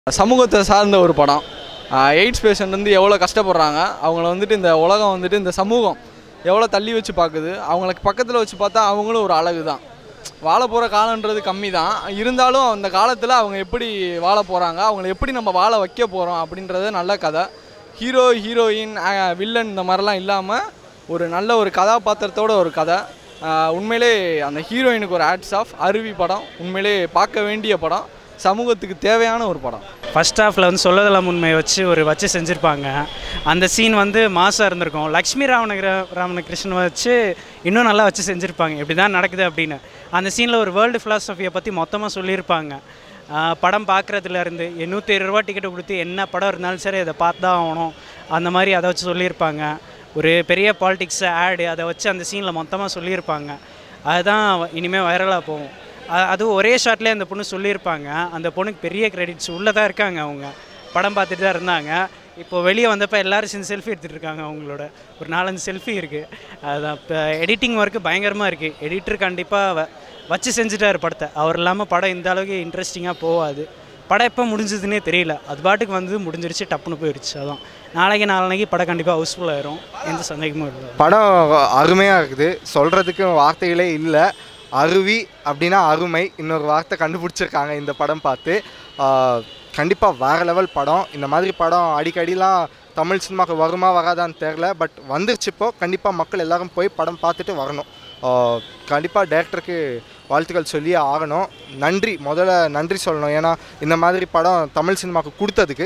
சமூகத்தை சார்ந்த ஒரு படம். எய்ட்ஸ் பேஷண்ட் வந்து எவ்வளோ கஷ்டப்படுறாங்க, அவங்கள வந்துட்டு இந்த உலகம் வந்துட்டு இந்த சமூகம் எவ்வளோ தள்ளி வச்சு பார்க்குது. அவங்களுக்கு பக்கத்தில் வச்சு பார்த்தா அவங்களும் ஒரு அழகு தான். வாழ போகிற காலன்றது கம்மி தான், இருந்தாலும் அந்த காலத்தில் அவங்க எப்படி வாழ போகிறாங்க, அவங்கள எப்படி நம்ம வாழ வைக்க போகிறோம் அப்படின்றது நல்ல கதை. ஹீரோ ஹீரோயின் வில்லன் இந்த மாதிரிலாம் இல்லாமல் ஒரு நல்ல ஒரு கதாபாத்திரத்தோட ஒரு கதை. உண்மையிலே அந்த ஹீரோயினுக்கு ஒரு ஹேட்ஸ் ஆஃப். அருவி படம் உண்மையிலே பார்க்க வேண்டிய படம், சமூகத்துக்கு தேவையான ஒரு படம். ஃபஸ்ட் ஹாஃபில் வந்து சொல்லதெல்லாம் உண்மையை வச்சு செஞ்சுருப்பாங்க. அந்த சீன் வந்து மாசாக இருந்திருக்கும். லக்ஷ்மி ராமகிருஷ்ணன் வச்சு இன்னும் நல்லா வச்சு செஞ்சுருப்பாங்க, இப்படி தான் நடக்குது அப்படின்னு. அந்த சீனில் ஒரு வேர்ல்டு ஃபிலாசபியை பற்றி மொத்தமாக சொல்லியிருப்பாங்க. படம் பார்க்குறதுலேருந்து 120 ரூபா டிக்கெட்டு கொடுத்து என்ன படம் இருந்தாலும் சரி அதை பார்த்து தான் ஆகணும், அந்த மாதிரி அதை வச்சு சொல்லியிருப்பாங்க. ஒரு பெரிய பாலிடிக்ஸ் ஆடு அதை வச்சு அந்த சீனில் மொத்தமாக சொல்லியிருப்பாங்க. அதுதான் இனிமேல் வைரலாக போகும். அதுவும் ஒரே ஷாட்லேயே அந்த பொண்ணு சொல்லியிருப்பாங்க. அந்த பொண்ணுக்கு பெரிய கிரெடிட்ஸ் உள்ளே தான் இருக்காங்க. அவங்க படம் பார்த்துட்டு தான் இருந்தாங்க. இப்போது வெளியே வந்தப்போ எல்லோரும் சேர்ந்து செல்ஃபி எடுத்துகிட்டு இருக்காங்க. அவங்களோட ஒரு 4-5 செல்ஃபி இருக்குது. அதுதான் இப்போ எடிட்டிங் ஒர்க்கு பயங்கரமாக இருக்குது. எடிட்டர் கண்டிப்பாக வச்சு செஞ்சுட்டார் படத்தை. அவர் இல்லாமல் படம் இந்த அளவுக்கு இன்ட்ரெஸ்டிங்காக போகாது. படம் எப்போ முடிஞ்சதுன்னே தெரியல, அது பாட்டுக்கு வந்து முடிஞ்சிருச்சு, டப்புன்னு போயிடுச்சு. அதான் நாளைக்கு படம் கண்டிப்பாக ஹவுஸ்ஃபுல் ஆயிரும், எந்த சந்தேகமும் இல்லை. படம் அருமையாக இருக்குது, சொல்கிறதுக்கு வார்த்தைகளே இல்லை. அருவி அப்படின்னா அருமை, இன்னொரு வார்த்தை கண்டுபிடிச்சிருக்காங்க இந்த படம் பார்த்து. கண்டிப்பாக வேறு லெவல் படம். இந்த மாதிரி படம் அடிக்கடிலாம் தமிழ் சினிமாவுக்கு வருமா வராதான்னு தெரில, பட் வந்துருச்சு. இப்போது கண்டிப்பாக மக்கள் எல்லோரும் போய் படம் பார்த்துட்டு வரணும். கண்டிப்பாக டைரக்டருக்கு வாழ்த்துக்கள் சொல்லியே ஆகணும். முதல்ல நன்றி சொல்லணும், ஏன்னா இந்த மாதிரி படம் தமிழ் சினிமாவுக்கு கொடுத்ததுக்கு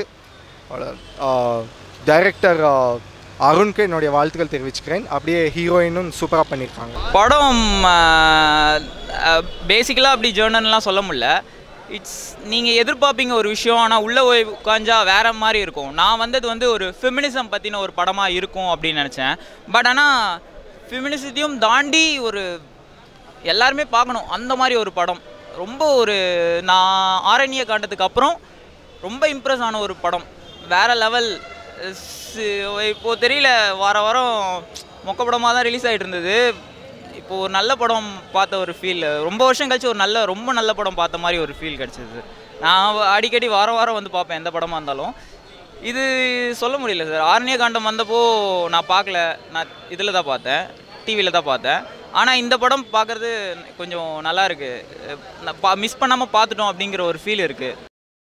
டைரக்டர் அருணுக்கு என்னுடைய வாழ்த்துக்கள் தெரிவிச்சுக்கிறேன். அப்படியே ஹீரோயினும் சூப்பராக பண்ணியிருக்காங்க. படம் பேசிக்கலாக அப்படி ஜேர்னல்லாம் சொல்ல முடியல. நீங்கள் எதிர்பார்ப்பீங்க ஒரு விஷயம், ஆனால் உள்ளே போய் உட்காந்தா வேறு மாதிரி இருக்கும். நான் வந்தது வந்து ஒரு ஃபெமினிசம் பற்றின ஒரு படமாக இருக்கும் அப்படின்னு நினச்சேன். பட் ஆனால் ஃபெமினிசத்தையும் தாண்டி ஒரு எல்லாருமே பார்க்கணும் அந்த மாதிரி ஒரு படம். ரொம்ப ஒரு நான் ஆரண்ய காண்டத்துக்கு அப்புறம் ரொம்ப இம்ப்ரெஸ் ஆன ஒரு படம். வேறு லெவல். இப்போது தெரியல, வாரம் மொக்க படமாக தான் ரிலீஸ் ஆகிட்டு இருந்தது. இப்போது ஒரு நல்ல படம் பார்த்த ஒரு ஃபீல், ரொம்ப வருஷம் கழிச்சு ஒரு ரொம்ப நல்ல படம் பார்த்த மாதிரி ஒரு ஃபீல் கிடச்சிது. நான் அடிக்கடி வாரம் வந்து பார்ப்பேன் எந்த படமாக இருந்தாலும். இது சொல்ல முடியல சார். ஆரண்ய காண்டம் வந்தப்போ நான் பார்க்கல, நான் இதில் தான் பார்த்தேன், டிவியில் தான் பார்த்தேன். ஆனால் இந்த படம் பார்க்குறது கொஞ்சம் நல்லா இருக்குது. மிஸ் பண்ணாமல் பார்த்துட்டோம் அப்படிங்கிற ஒரு ஃபீல் இருக்குது.